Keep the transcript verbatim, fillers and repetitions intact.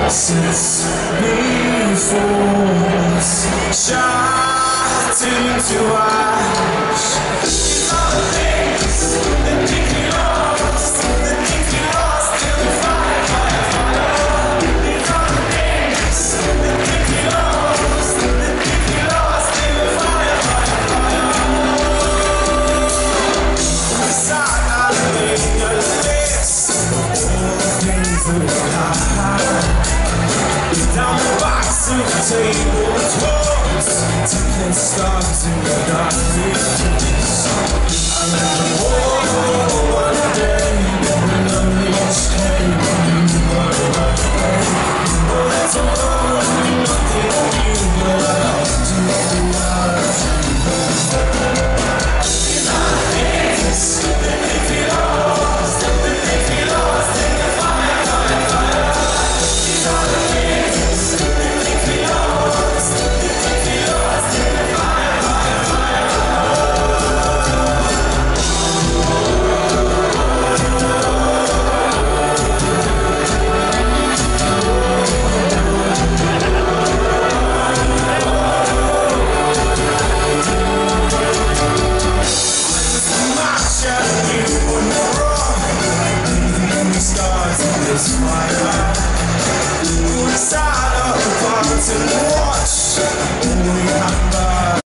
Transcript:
Since before shot into ash. These are the things that make me lost, that make me lost till we fire, fire, fire. These are the things that make me lost, that make me lost till we fire, fire, fire. Beside our fingers, all the things that we hide. Down the box of the table's walls, tickling stars in the darkness. I never know one day when unleashed.